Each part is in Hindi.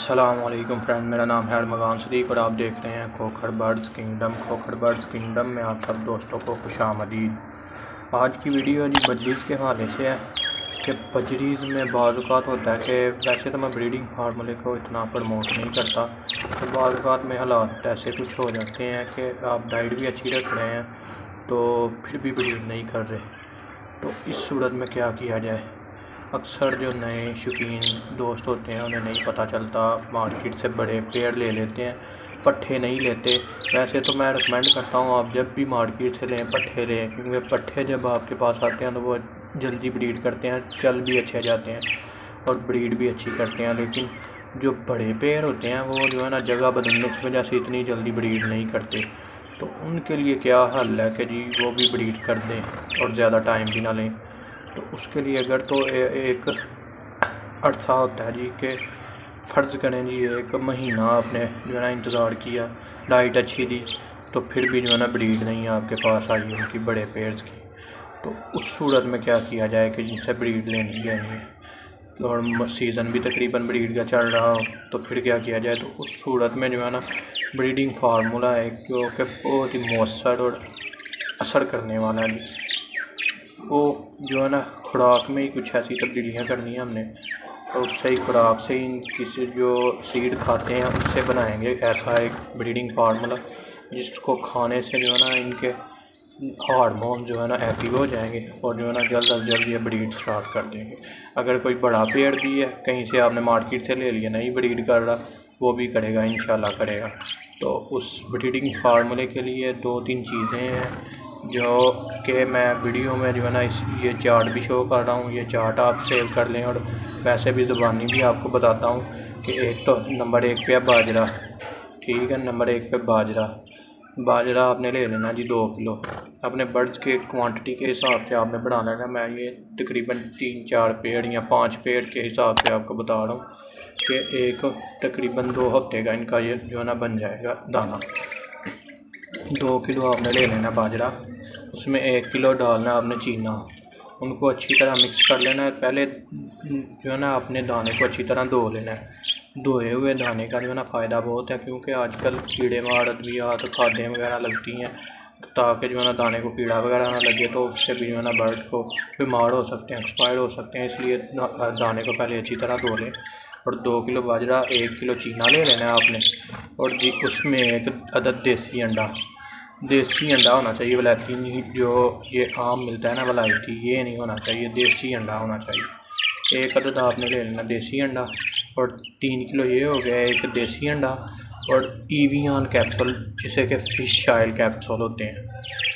अस्सलामुअलैकुम फ्रेंड, मेरा नाम है अरमगान सदीक और आप देख रहे हैं Khokhar birds kingdom. Khokhar birds kingdom में आप सब दोस्तों को खुशामदीद। आज की वीडियो जी बजरीज़ के हवाले से है कि बजरीज़ में बाज़ औक़ात होता है कि वैसे तो मैं ब्रीडिंग फार्मूले को इतना प्रमोट नहीं करता, तो बाज़ औक़ात में हालात ऐसे कुछ हो जाते हैं कि आप डाइट भी अच्छी रख रहे हैं तो फिर भी ब्रीड नहीं कर रहे। तो इस सूरत में क्या किया जाए। अक्सर जो नए शौकीन दोस्त होते हैं उन्हें नहीं पता चलता, मार्केट से बड़े पेड़ ले लेते हैं, पट्ठे नहीं लेते। वैसे तो मैं रिकमेंड करता हूँ आप जब भी मार्केट से लें पट्ठे लें, क्योंकि पट्ठे जब आपके पास आते हैं तो वो जल्दी ब्रीड करते हैं, चल भी अच्छे जाते हैं और ब्रीड भी अच्छी करते हैं। लेकिन जो बड़े पेड़ होते हैं वो जो है ना जगह बदलने की वजह से इतनी जल्दी ब्रीड नहीं करते। तो उनके लिए क्या हल है कि जी वो भी ब्रीड कर दें और ज़्यादा टाइम भी ना लें। तो उसके लिए अगर तो एक अर्सा होता है जी कि फ़र्ज़ करें जी एक महीना आपने जो है ना इंतज़ार किया, डाइट अच्छी दी, तो फिर भी जो है ना ब्रीड नहीं आपके पास आई उनकी बड़े पेयर्स की। तो उस सूरत में क्या किया जाए कि जिनसे ब्रीड लेनी है और सीज़न भी तकरीबन ब्रीड का चल रहा हो, तो फिर क्या किया जाए। तो उस सूरत में जो है ना ब्रीडिंग फार्मूला है जो कि बहुत ही मौसर और असर करने वाला है। वो जो है ना खुराक में ही कुछ ऐसी तब्दीलियाँ करनी है हमने, तो उससे ही खुराक से ही किसी जो सीड खाते हैं उससे बनाएंगे ऐसा एक ब्रीडिंग फार्मूला जिसको खाने से जो है ना इनके हार्मोन जो है ना एक्टिव हो जाएंगे और जो है ना जल्द अज जल्द ये ब्रीड स्टार्ट कर देंगे। अगर कोई बड़ा पेड़ भी है कहीं से आपने मार्केट से ले लिया, नहीं ब्रीड कर रहा, वो भी करेगा, इंशाल्लाह करेगा। तो उस ब्रीडिंग फार्मूले के लिए 2-3 चीज़ें हैं जो कि मैं वीडियो में जो है ना ये चार्ट भी शो कर रहा हूँ। ये चार्ट आप सेव कर लें और वैसे भी ज़ुबानी भी आपको बताता हूँ कि एक तो नंबर 1 पे है बाजरा, ठीक है। नंबर 1 पे बाजरा आपने ले लेना जी 2 किलो। अपने बर्ड्स के क्वांटिटी के हिसाब से आपने बढ़ाना है। मैं ये तकरीबन 3-4 पेड़ या 5 पेड़ के हिसाब से आपको बता रहा हूँ कि एक तकरीबन 2 हफ्ते का इनका ये जो है ना बन जाएगा दाना। 2 किलो आपने ले लेना बाजरा, उसमें 1 किलो डालना आपने चीना। उनको अच्छी तरह मिक्स कर लेना है। पहले जो है ना अपने दाने को अच्छी तरह धो लेना है। धोए हुए दाने का जो है ना फ़ायदा बहुत है, क्योंकि आजकल कीड़े मार अद्वियात खादें वगैरह लगती हैं, ताकि जो है ना दाने को कीड़ा वगैरह ना लगे, तो उससे भी जो है ना बर्ड को बीमार हो सकते हैं, एक्सपायर हो सकते हैं। इसलिए दाने को पहले अच्छी तरह धो लें। और 2 किलो बाजरा 1 किलो चीना ले लेना है आपने। और जी उसमें एक अदद देसी अंडा होना चाहिए। वलायती नहीं, जो ये आम मिलता है ना वलायती, ये नहीं होना चाहिए, देसी अंडा होना चाहिए। एक अदद आपने ले लेना देसी अंडा। और 3 किलो ये हो गया एक देसी अंडा। और ईवियान कैप्सूल जिसे कि फ़िश ऑयल कैप्सूल होते हैं,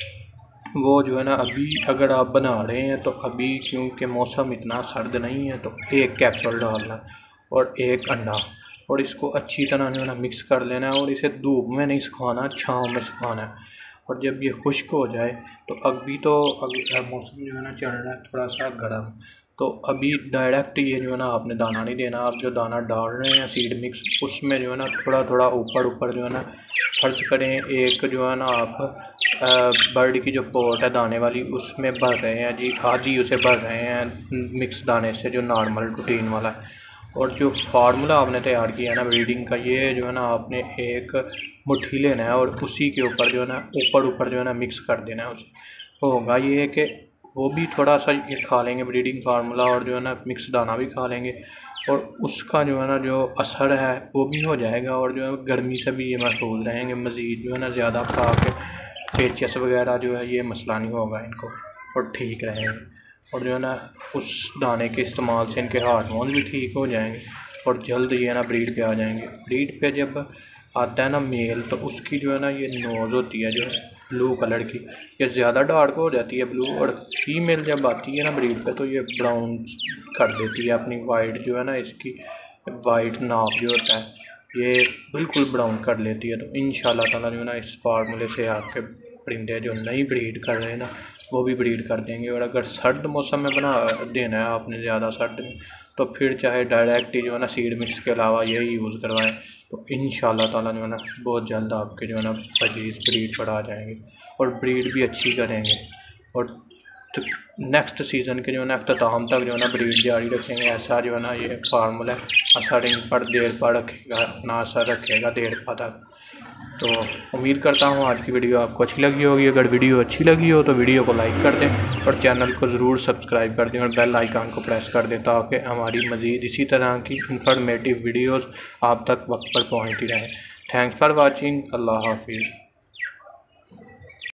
वो जो है ना अभी अगर आप बना रहे हैं तो अभी क्योंकि मौसम इतना सर्द नहीं है तो एक कैप्सूल डालना और एक अंडा, और इसको अच्छी तरह जो है ना मिक्स कर लेना है। और इसे धूप में नहीं सुखाना, छाँव में सुखाना है। और जब ये खुश्क हो जाए तो अभी तो मौसम जो है ना चल रहा है थोड़ा सा गर्म, तो अभी डायरेक्ट ये जो है ना आपने दाना नहीं देना। आप जो दाना डाल रहे हैं सीड मिक्स, उसमें जो है ना थोड़ा थोड़ा ऊपर जो है ना फ़र्ज़ करें एक जो है ना आप बर्ड की जो पोट है दाने वाली उसमें भर रहे हैं जी, आधी उसे भर रहे हैं मिक्स दाने से जो नॉर्मल रूटीन वाला है। और जो फार्मूला आपने तैयार किया है ना ब्रीडिंग का, ये जो है ना आपने एक मुट्ठी लेना है और उसी के ऊपर जो है ना ऊपर जो है ना मिक्स कर देना है उसे। होगा ये कि वो भी थोड़ा सा ये खा लेंगे ब्रीडिंग फार्मूला और जो है ना मिक्स दाना भी खा लेंगे, और उसका जो है ना जो असर है वो भी हो जाएगा। और जो है गर्मी से भी ये महफूज रहेंगे। मज़ीद जो है ना ज़्यादा खा के पेचस वगैरह जो है ये मसला नहीं होगा इनको, और ठीक रहेंगे। और जो है ना उस दाने के इस्तेमाल से इनके हार्मोन भी ठीक हो जाएंगे और जल्द ये ना ब्रीड पे आ जाएंगे। ब्रीड पे जब आता है ना मेल, तो उसकी जो है ना ये नोज़ होती है जो ब्लू कलर की, ये ज़्यादा डार्क हो जाती है ब्लू। और फीमेल जब आती है ना ब्रीड पे तो ये ब्राउन कर देती है अपनी वाइट जो है ना इसकी वाइट नाप जो होता है ये बिल्कुल ब्राउन कर लेती है। तो इंशाल्लाह ताला जो है ना इस फार्मूले से आपके परिंदे जो नहीं ब्रीड कर रहे हैं ना वो भी ब्रीड कर देंगे। और अगर सर्द मौसम में बना देना है आपने, ज़्यादा सर्द में, तो फिर चाहे डायरेक्ट ही जो है ना सीड मिक्स के अलावा यही यूज़ करवाएं, तो इंशाल्लाह ताला जो है ना बहुत जल्द आपके जो है ना बजीज़ ब्रीड पर आ जाएंगे और ब्रीड भी अच्छी करेंगे। और नेक्स्ट सीज़न के जो है ना अख्ताम तक जो है ना ब्रीड जारी रखेंगे। ऐसा जो है ना ये फार्मूला असर इन पर देर पा रखेगा, अपना असर रखेगा देर पा तक। तो उम्मीद करता हूँ आज की वीडियो आपको अच्छी लगी होगी। अगर वीडियो अच्छी लगी हो तो वीडियो को लाइक कर दें और चैनल को ज़रूर सब्सक्राइब कर दें और बेल आइकन को प्रेस कर दें ताकि हमारी मज़ीद इसी तरह की इंफॉर्मेटिव वीडियोस आप तक वक्त पर पहुँचती रहें। Thanks for watching. अल्लाह हाफिज़।